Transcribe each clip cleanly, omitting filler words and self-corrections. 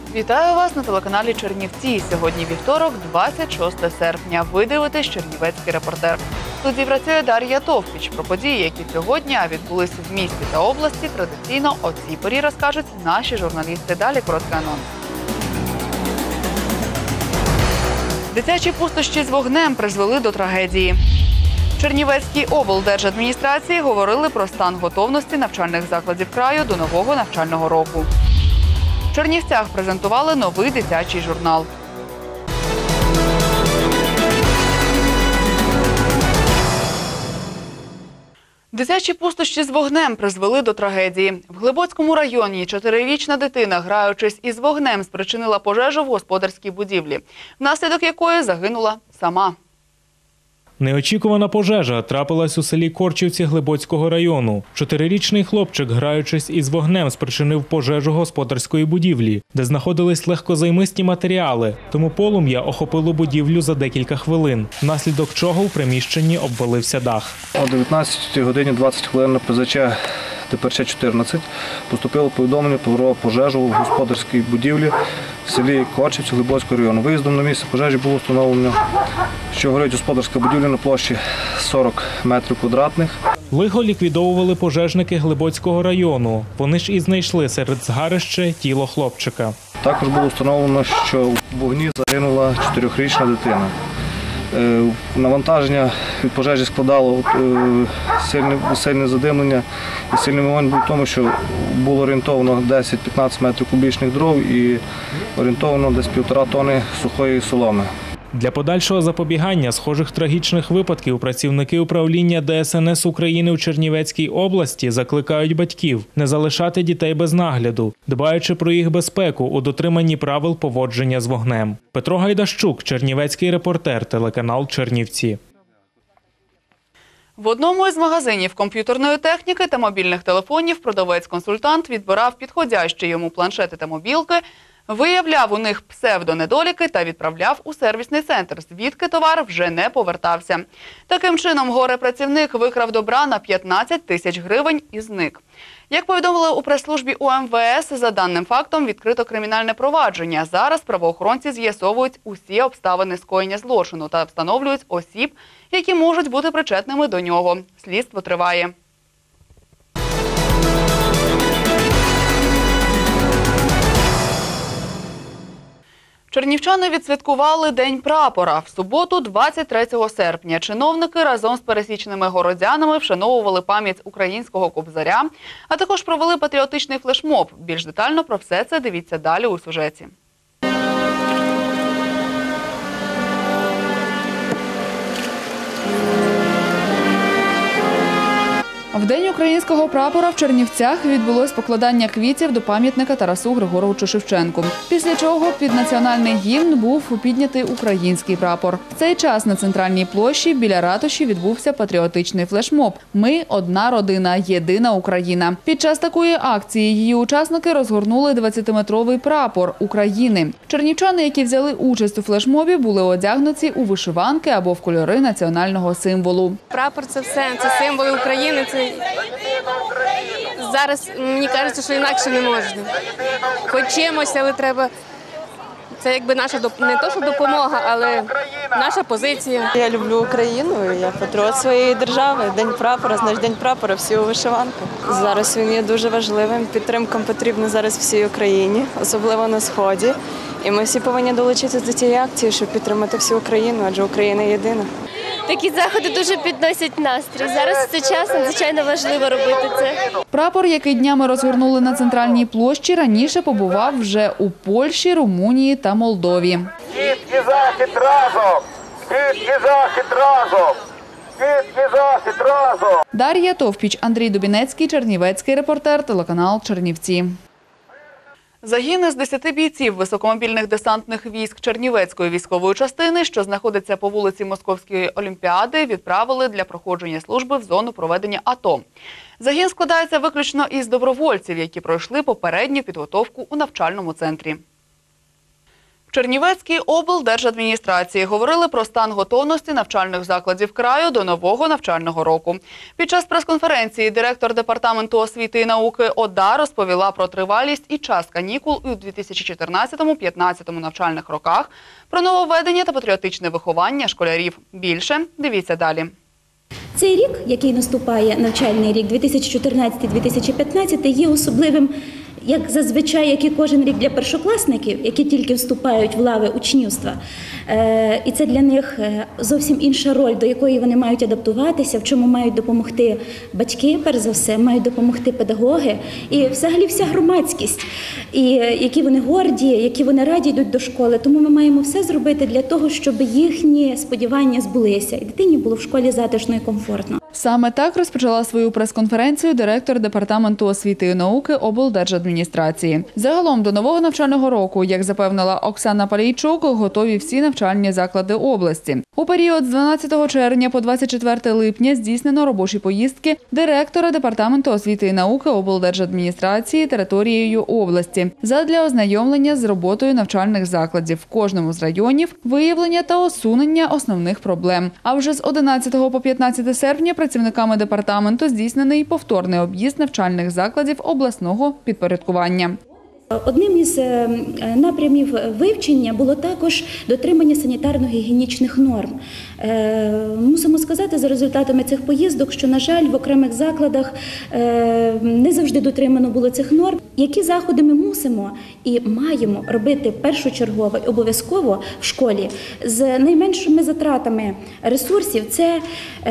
Вітаю вас на телеканалі Чернівці. Сьогодні вівторок, 26 серпня. Ви дивитесь «Чернівецький репортер». Тут працює Дар'я Товпіч. Про події, які цього дня відбулися в місті та області, традиційно о цій порі розкажуть наші журналісти. Далі короткий анонс. Дитячі пустощі з вогнем призвели до трагедії. В Чернівецькій облдержадміністрації говорили про стан готовності навчальних закладів краю до нового навчального року. В Чернівцях презентували новий дитячий журнал. Дитячі пустощі з вогнем призвели до трагедії. В Глибоцькому районі 4-річна дитина, граючись із вогнем, спричинила пожежу в господарській будівлі, внаслідок якої загинула сама. Неочікувана пожежа трапилась у селі Корчівці Глибоцького району. 4-річний хлопчик, граючись із вогнем, спричинив пожежу господарської будівлі, де знаходились легкозаймисті матеріали. Тому полум'я охопило будівлю за декілька хвилин, внаслідок чого в приміщенні обвалився дах. О 19 годині 20 хвилин на ПЗЧ ДПРЧ-14 поступило повідомлення про пожежу в господарській будівлі в селі Корчівці Глибоцького району. Виїздом на місце пожежі було встановлено, що горить господарська будівля на площі 40 метрів квадратних. Лихо ліквідовували пожежники Глибоцького району. Вони ж і знайшли серед згарища тіло хлопчика. Також було встановлено, що в вогні загинула 4-річна дитина. Навантаження від пожежі складало сильне задимлення і сильний вогонь був в тому, що було орієнтовано 10-15 метрів кубічних дров і орієнтовано десь 1,5 тонни сухої соломи. Для подальшого запобігання схожих трагічних випадків працівники управління ДСНС України у Чернівецькій області закликають батьків не залишати дітей без нагляду, дбаючи про їх безпеку у дотриманні правил поводження з вогнем. Петро Гайдащук, Чернівецький репортер, телеканал Чернівці. В одному із магазинів комп'ютерної техніки та мобільних телефонів продавець-консультант відбирав підходящі йому планшети та мобілки, виявляв у них псевдонедоліки та відправляв у сервісний центр, звідки товар вже не повертався. Таким чином, горе-працівник викрав добра на 15 тисяч гривень і зник. Як повідомили у прес-службі УМВС, за даним фактом відкрито кримінальне провадження. Зараз правоохоронці з'ясовують усі обставини скоєння злочину та встановлюють осіб, які можуть бути причетними до нього. Слідство триває. Чернівчани відсвяткували День прапора. В суботу, 23 серпня, чиновники разом з пересічними городянами вшановували пам'ять українського кобзаря, а також провели патріотичний флешмоб. Більш детально про все це дивіться далі у сюжеті. В День українського прапора в Чернівцях відбулось покладання квітів до пам'ятника Тарасу Григоровичу Шевченку. Після чого під національний гімн був піднятий український прапор. В цей час на центральній площі біля ратуші відбувся патріотичний флешмоб «Ми – одна родина, єдина Україна». Під час такої акції її учасники розгорнули 20-метровий прапор України. Чернівчани, які взяли участь у флешмобі, були одягнуті у вишиванки або в кольори національного символу. Прапор – це все, це символи України, зараз, мені кажеться, що інакше не можна. Хоч чимось, але треба, це якби наша, не то що допомога, але наша позиція. Я люблю Україну, я патріот своєї держави. День прапора, значить День прапора, всі у вишиванках. Зараз він є дуже важливим, підтримка потрібна зараз всій Україні, особливо на Сході. І ми всі повинні долучитися до цієї акції, щоб підтримати всю Україну, адже Україна єдина. Такі заходи дуже підносять настрій. Зараз в цей час надзвичайно важливо робити це. Прапор, який днями розгорнули на центральній площі, раніше побував вже у Польщі, Румунії та Молдові. Схід і захід разом! Схід і захід разом! Схід і захід разом! Дар'я Товпіч, Андрій Дубінецький, Чернівецький репортер, телеканал Чернівці. Загін з 10 бійців високомобільних десантних військ Чернівецької військової частини, що знаходиться по вулиці Московської Олімпіади, відправили для проходження служби в зону проведення АТО. Загін складається виключно із добровольців, які пройшли попередню підготовку у навчальному центрі. В Чернівецькій облдержадміністрації говорили про стан готовності навчальних закладів краю до нового навчального року. Під час прес-конференції директор Департаменту освіти і науки ОДА розповіла про тривалість і час канікул у 2014-2015 навчальних роках, про нововведення та патріотичне виховання школярів. Більше дивіться далі. Цей рік, який наступає, навчальний рік 2014-2015, є особливим, як зазвичай, як і кожен рік для першокласників, які тільки вступають в лави учнівства. І це для них зовсім інша роль, до якої вони мають адаптуватися, в чому мають допомогти батьки, перш за все, мають допомогти педагоги і взагалі вся громадськість, і які вони горді, які вони раді йдуть до школи. Тому ми маємо все зробити для того, щоб їхні сподівання збулися, і дитині було в школі затишно і комфортно. Саме так розпочала свою прес-конференцію директор Департаменту освіти і науки облдержадміністрації. Загалом до нового навчального року, як запевнила Оксана Палійчук, готові всі навчальні заклади області. У період з 12 червня по 24 липня здійснено робочі поїздки директора Департаменту освіти і науки облдержадміністрації територією області задля ознайомлення з роботою навчальних закладів в кожному з районів, виявлення та усунення основних проблем. А вже з 11 по 15 серпня працівниками департаменту здійснений повторний об'їзд навчальних закладів обласного підпорядкування. Одним із напрямів вивчення було також дотримання санітарно-гігієнічних норм. Мусимо сказати за результатами цих поїздок, що, на жаль, в окремих закладах не завжди дотримано було цих норм. Які заходи ми мусимо і маємо робити першочергово і обов'язково в школі з найменшими затратами ресурсів – це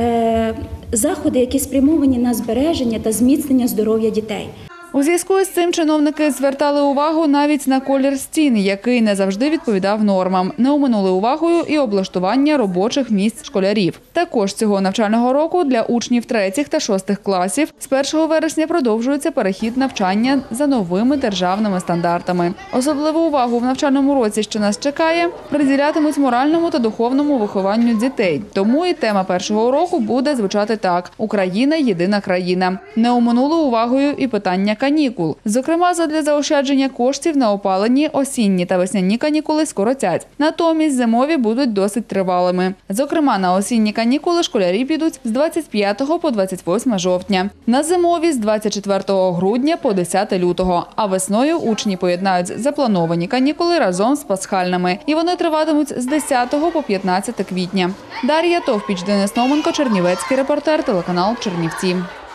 заходи, які спрямовані на збереження та зміцнення здоров'я дітей. У зв'язку з цим чиновники звертали увагу навіть на колір стін, який не завжди відповідав нормам. Не оминули увагою і облаштування робочих місць школярів. Також цього навчального року для учнів 3 та 6 класів з 1 вересня продовжується перехід навчання за новими державними стандартами. Особливу увагу в навчальному році, що нас чекає, приділятимуть моральному та духовному вихованню дітей. Тому і тема першого року буде звучати так: «Україна – єдина країна». Не оминули увагою і питання канікул. Зокрема, задля заощадження коштів на опалені осінні та весняні канікули скоротять. Натомість зимові будуть досить тривалими. Зокрема, на осінні канікули школярі підуть з 25 по 28 жовтня. На зимові – з 24 грудня по 10 лютого. А весною учні поєднають заплановані канікули разом з пасхальними. І вони триватимуть з 10 по 15 квітня. Дар'я Товпіч, Денис Номенко, Чернівецький репортер, телеканал Чернівці.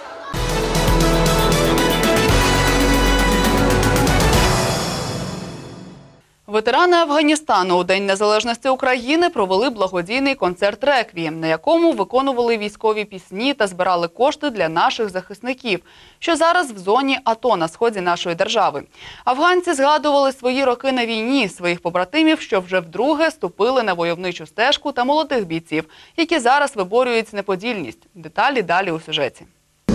Ветерани Афганістану у День незалежності України провели благодійний концерт «Реквієм», на якому виконували військові пісні та збирали кошти для наших захисників, що зараз в зоні АТО на сході нашої держави. Афганці згадували свої роки на війні, своїх побратимів, що вже вдруге ступили на войовничу стежку, та молодих бійців, які зараз виборюють неподільність. Деталі далі у сюжеті.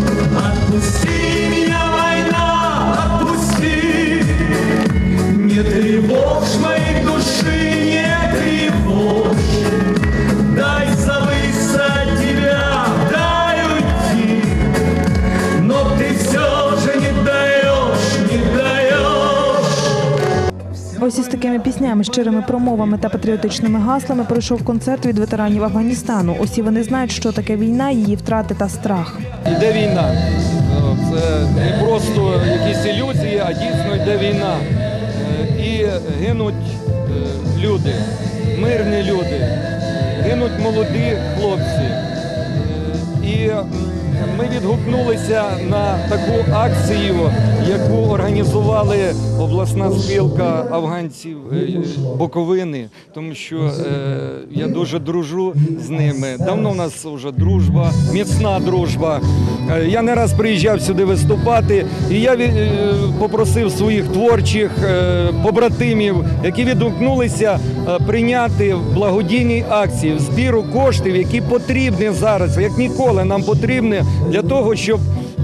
Не тревожь моей души, не тревожь. Дай завысать тебя, дай уйти. Но ты все же не даешь, не даешь. Ось із такими піснями, щирими промовами та патріотичними гаслами пройшов концерт від ветеранів Афганістану. Усі вони знають, що таке війна, її втрати та страх. Йде війна. Це не просто якісь ілюзії, а дійсно йде війна. І гинуть люди, мирні люди, гинуть молоді хлопці. І ми відгукнулися на таку акцію, яку організували обласна спілка афганців Буковини, тому що я дуже дружу з ними. Давно в нас вже дружба, міцна дружба. Я не раз приїжджав сюди виступати, і я попросив своїх творчих побратимів, які відгукнулися прийняти в благодійній акції, в збіру коштів, які потрібні зараз, як ніколи нам потрібні для того, щоб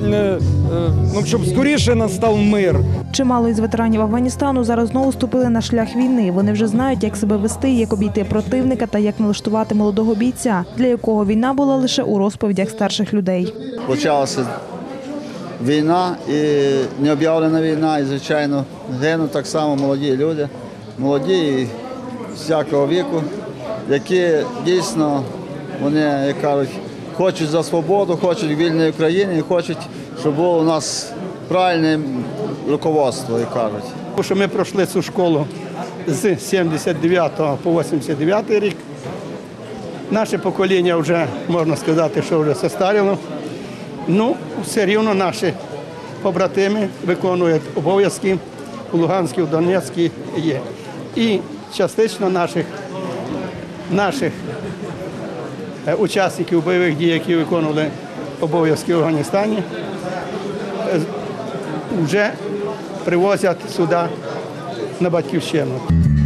скоріше настав мир. Чимало із ветеранів Афганістану зараз знову ступили на шлях війни. Вони вже знають, як себе вести, як обійти противника та як налаштувати молодого бійця, для якого війна була лише у розповідях старших людей. Почалася війна і необ'явлена війна, і, звичайно, гинуть так само молоді люди. Молоді всякого віку, які дійсно, вони, як кажуть, хочуть за свободу, хочуть вільної України і хочуть, щоб було у нас правильне руководство, як кажуть. Тому що ми пройшли цю школу з 79 по 89 рік. Наше покоління вже, можна сказати, що вже застаріло. Ну, все рівно наші побратими виконують обов'язки у Луганській, у Донецькій є. І частично наших учасників бойових дій, які виконували обов'язки в Афганістані, вже привозять сюди на батьківщину.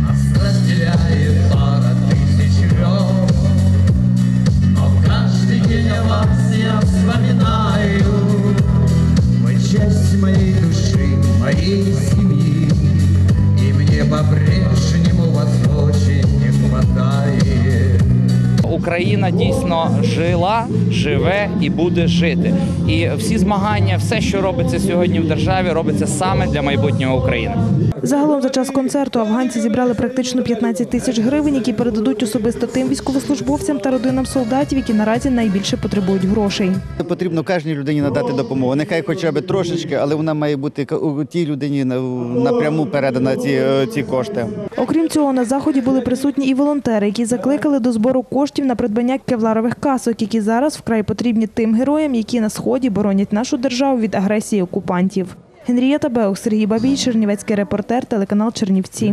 Часть моей души, моей семьи, и мне по-прежнему вас очень не хватает. Україна дійсно жила, живе і буде жити. І всі змагання, все, що робиться сьогодні в державі, робиться саме для майбутнього України. Загалом за час концерту афганці зібрали практично 15 тисяч гривень, які передадуть особисто тим військовослужбовцям та родинам солдатів, які наразі найбільше потребують грошей. Потрібно кожній людині надати допомогу. Нехай хоча б трошечки, але вона має бути тій людині напряму передана ці кошти. Окрім цього, на заході були присутні і волонтери, які закликали до збору коштів на придбання кевларових касок, які зараз вкрай потрібні тим героям, які на Сході боронять нашу державу від агресії окупантів. Генрієта Беух, Сергій Бабій, чернівецький репортер, телеканал Чернівці.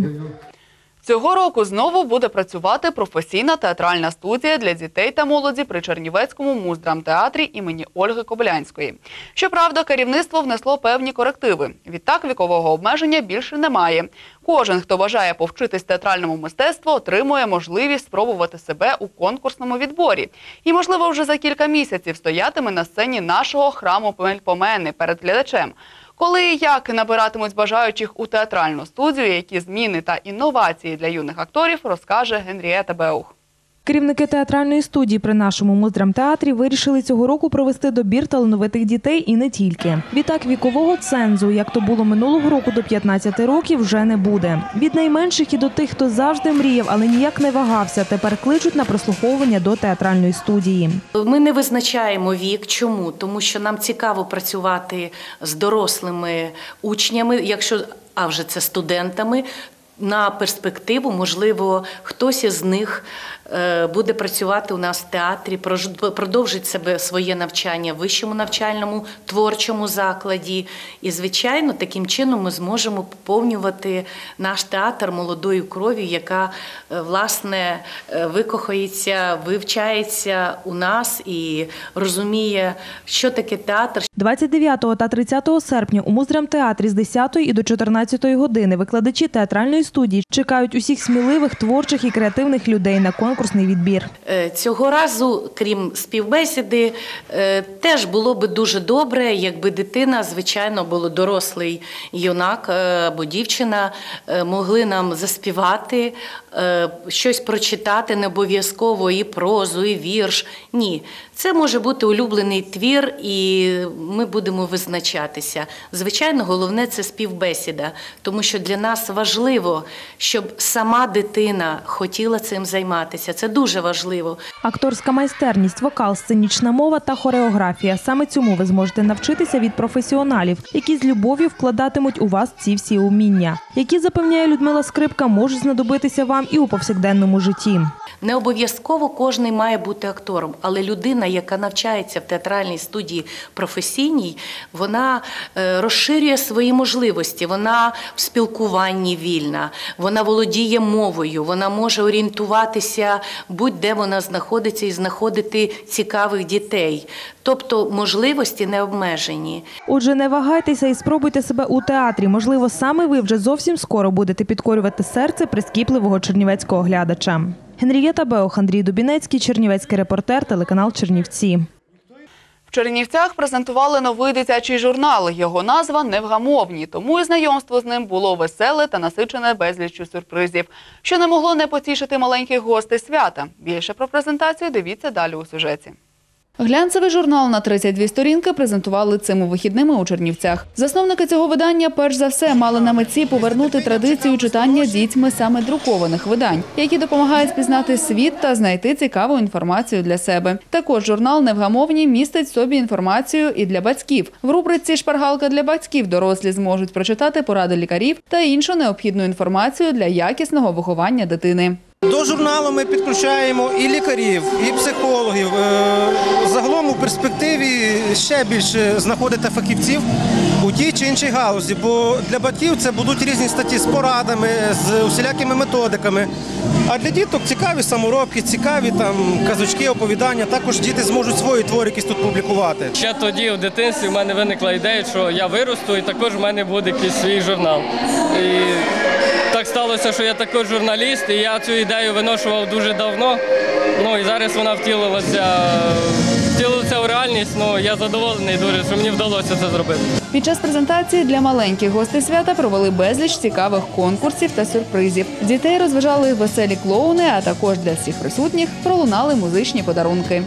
Цього року знову буде працювати професійна театральна студія для дітей та молоді при Чернівецькому муздрамтеатрі імені Ольги Кобилянської. Щоправда, керівництво внесло певні корективи. Відтак вікового обмеження більше немає. Кожен, хто бажає повчитись театральному мистецтву, отримує можливість спробувати себе у конкурсному відборі. І, можливо, вже за кілька місяців стоятиме на сцені нашого храму Мельпомени перед глядачем. Коли і як набиратимуть бажаючих у театральну студію, які зміни та інновації для юних акторів, розкаже Генрієта Беух. Керівники театральної студії при нашому муздрамтеатрі вирішили цього року провести добір талановитих дітей і не тільки. Відтак вікового цензу, як то було минулого року, до 15 років вже не буде. Від найменших і до тих, хто завжди мріяв, але ніяк не вагався, тепер кличуть на прослуховування до театральної студії. Ми не визначаємо вік. Чому? Тому що нам цікаво працювати з дорослими учнями, а вже це студентами, на перспективу, можливо, хтось із них буде працювати у нас в театрі, продовжить себе своє навчання в вищому навчальному, творчому закладі. І, звичайно, таким чином ми зможемо поповнювати наш театр молодою кров'ю, яка, власне, викохається, вивчається у нас і розуміє, що таке театр. 29 та 30 серпня у муздрамтеатрі з 10 і до 14 години викладачі театральної студії чекають усіх сміливих, творчих і креативних людей на конкурсний відбір. Цього разу, крім співбесіди, теж було б дуже добре, якби дитина, звичайно, було дорослий юнак або дівчина, могли нам заспівати, щось прочитати, не обов'язково і прозу, і вірш. Ні, це може бути улюблений твір, і ми будемо визначатися. Звичайно, головне – це співбесіда, тому що для нас важливо, щоб сама дитина хотіла цим займатися. Це дуже важливо. Акторська майстерність, вокал, сценічна мова та хореографія. Саме цьому ви зможете навчитися від професіоналів, які з любов'ю вкладатимуть у вас ці всі уміння, які, запевняє Людмила Скрипка, можуть знадобитися вам і у повсякденному житті. Не обов'язково кожен має бути актором, але людина, яка навчається в театральній студії професійній, вона розширює свої можливості, вона в спілкуванні вільна, вона володіє мовою, вона може орієнтуватися будь-де вона знаходиться і знаходити цікавих дітей. Тобто можливості не обмежені. Отже, не вагайтеся і спробуйте себе у театрі. Можливо, саме ви вже зовсім скоро будете підкорювати серце прискіпливого чернівецького глядача. Генрієта Беух, Андрій Дубінецький, чернівецький репортер, телеканал Чернівці. В Чернівцях презентували новий дитячий журнал. Його назва «Невгамовні», тому і знайомство з ним було веселе та насичене безліччю сюрпризів, що не могло не потішити маленьких гостей свята. Більше про презентацію дивіться далі у сюжеті. Глянцевий журнал на 32 сторінки презентували цими вихідними у Чернівцях. Засновники цього видання перш за все мали на меті повернути традицію читання дітьми саме друкованих видань, які допомагають спізнати світ та знайти цікаву інформацію для себе. Також журнал «Невгамовні» містить в собі інформацію і для батьків. В рубриці «Шпаргалка для батьків» дорослі зможуть прочитати поради лікарів та іншу необхідну інформацію для якісного виховання дитини. До журналу ми підключаємо і лікарів, і психологів. Загалом у перспективі ще більше знаходити фахівців у тій чи іншій галузі, бо для батьків це будуть різні статті з порадами, з усілякими методиками. А для діток цікаві саморобки, цікаві казочки, оповідання. Також діти зможуть свої твори якісь тут публікувати. Ще тоді в дитинстві в мене виникла ідея, що я виросту і також в мене буде якийсь свій журнал. І так сталося, що я також журналіст, і я цю ідею виношував дуже давно. І зараз вона втілилася в реальність. Я задоволений дуже, що мені вдалося це зробити. Під час презентації для маленьких гостей свята провели безліч цікавих конкурсів та сюрпризів. Дітей розважали веселі клоуни, а також для всіх присутніх пролунали музичні подарунки.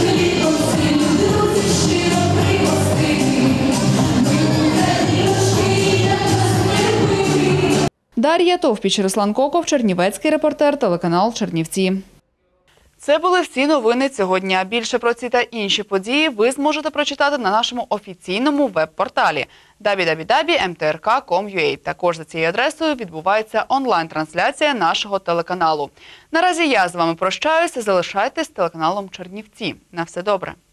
Дар'я Товпіч, Руслан Коков, Чернівецький репортер, телеканал «Чернівці». Це були всі новини цього дня. Більше про ці та інші події ви зможете прочитати на нашому офіційному веб-порталі www.mtrk.com.ua. Також за цією адресою відбувається онлайн-трансляція нашого телеканалу. Наразі я з вами прощаюся. Залишайтесь з телеканалом «Чернівці». На все добре.